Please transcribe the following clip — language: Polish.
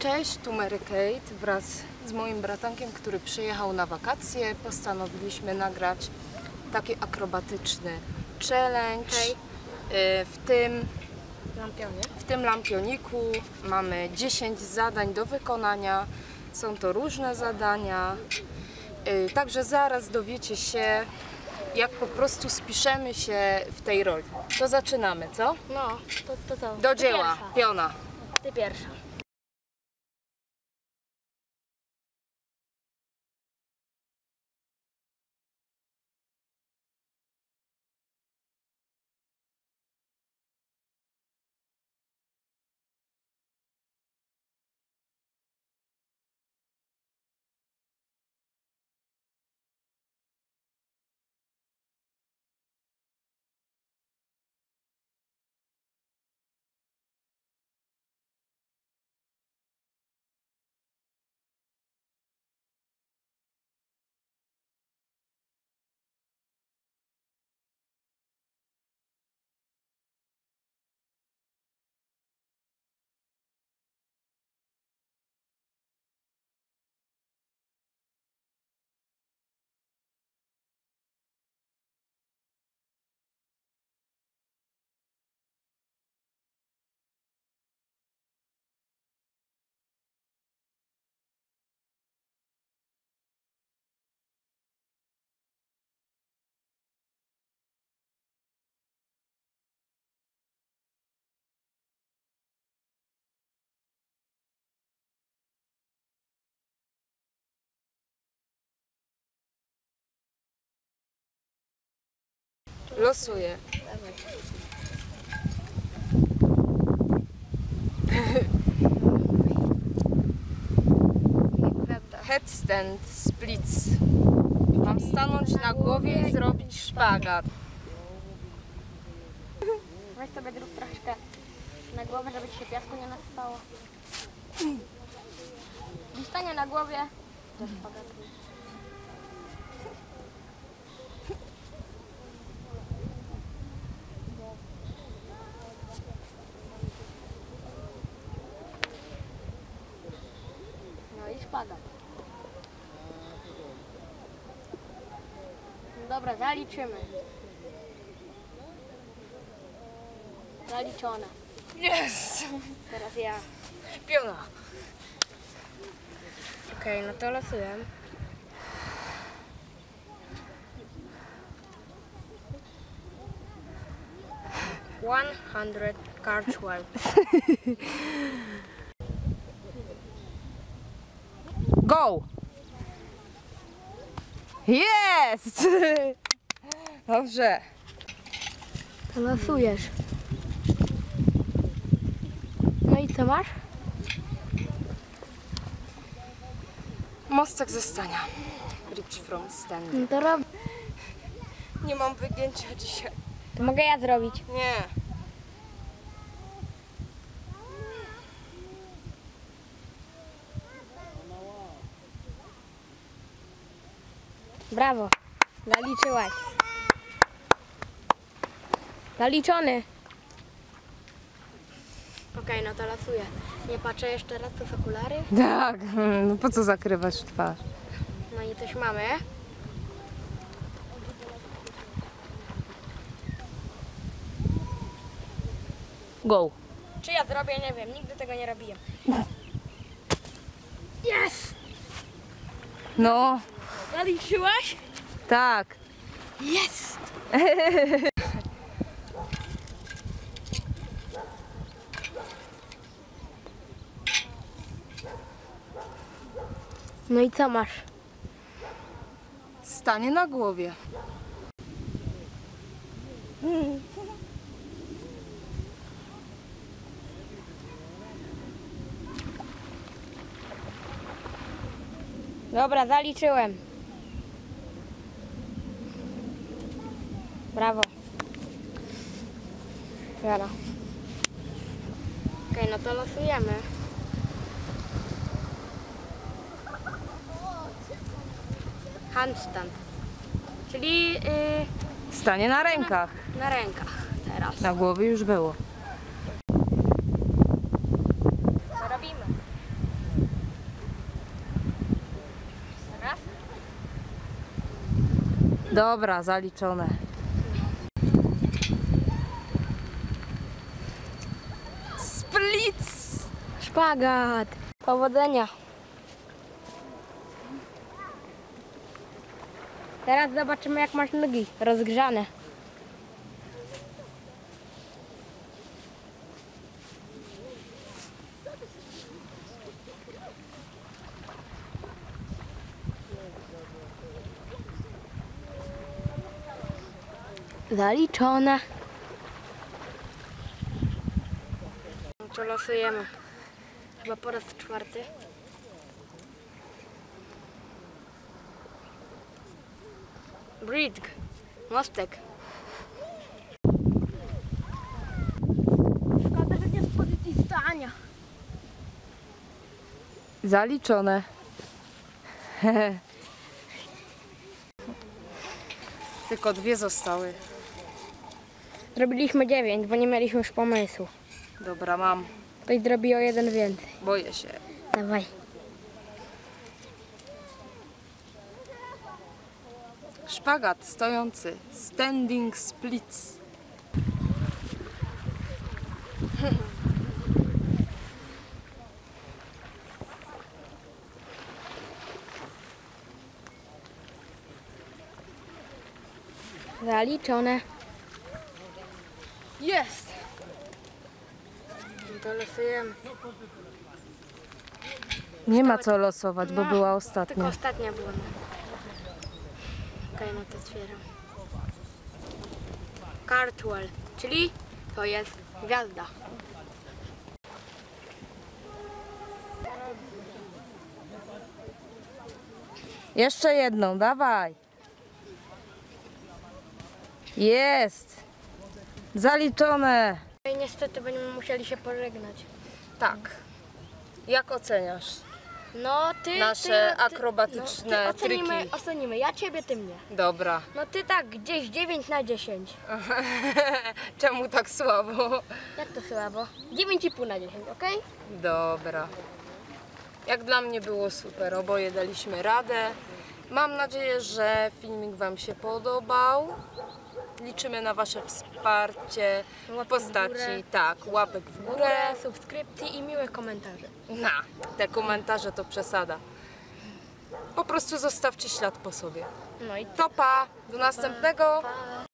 Cześć, tu Mary Kate. Wraz z moim bratankiem, który przyjechał na wakacje, postanowiliśmy nagrać taki akrobatyczny challenge. Hej. W tym lampioniku mamy 10 zadań do wykonania. Są to różne zadania. Także zaraz dowiecie się, jak po prostu spiszemy się w tej roli. To zaczynamy, co? No, to co? Do Ty dzieła, pierwsza. piona. Ty pierwsza. Losuję. Headstand, splits. Mam stanąć na głowie i zrobić szpagat. Weź sobie drób troszeczkę na głowę, żeby ci się piasku nie nasypało. I stanie na głowie. Też pogatuj. No i szpagat. Dobra, zaliczymy. Zaliczone. Jest! Teraz ja. Piona. Okej, no to losuję. $100 cartwheel. Go! Jest! Dobrze. To losujesz. No i co masz? Mostek ze stania. Reach from stand. No to rob. Nie mam wygięcia dzisiaj. To mogę ja zrobić. Nie. Brawo. Zaliczyłaś. Zaliczony. Okej, no to losuję. Nie patrzę jeszcze raz, to z okulary. Tak, no po co zakrywać twarz? No i coś mamy. Go. Czy ja zrobię? Nie wiem. Nigdy tego nie robiłem. Jest! No, Zaliczyłaś? tak. Jest! No i co masz? Stanie na głowie. Dobra, zaliczyłem. Brawo. Jara. Okej, no to losujemy. Handstand. Czyli Stanie na rękach. na rękach teraz. Na głowie już było. Co robimy? Dobra, zaliczone. Splits! Szpagat. Powodzenia. Teraz zobaczymy, jak masz nogi rozgrzane. Zaliczone. To losujemy. Chyba po raz 4. Bridge. Mostek. Szkoda, że nie z pozycji stania. Zaliczone. Tylko 2 zostały. Zrobiliśmy 9, bo nie mieliśmy już pomysłu. Dobra, mam. Ktoś zrobi o 1 więcej. Boję się. Dawaj. Szpagat stojący. Standing splits. Zaliczone. Jest! To losujemy. Nie ma co losować, bo No, była Tylko ostatnia. ostatnia była. Okej, no to otwieram. Cartwell, czyli to jest gwiazda. Jeszcze jedną, dawaj. Jest. Zaliczone. I niestety będziemy musieli się pożegnać. Tak. Jak oceniasz No ty... nasze akrobatyczne triki? Ocenimy. Ja ciebie, ty mnie. Dobra. No ty tak, gdzieś 9 na 10. Czemu tak słabo? Jak to słabo? 9,5 na 10, okej? Dobra. Jak dla mnie było super, oboje daliśmy radę. Mam nadzieję, że filmik Wam się podobał. Liczymy na Wasze wsparcie w Łapek w postaci górę. łapek w górę. Subskrypcji i miłe komentarze. Te komentarze to przesada. Po prostu zostawcie ślad po sobie. No i To pa, do następnego. pa.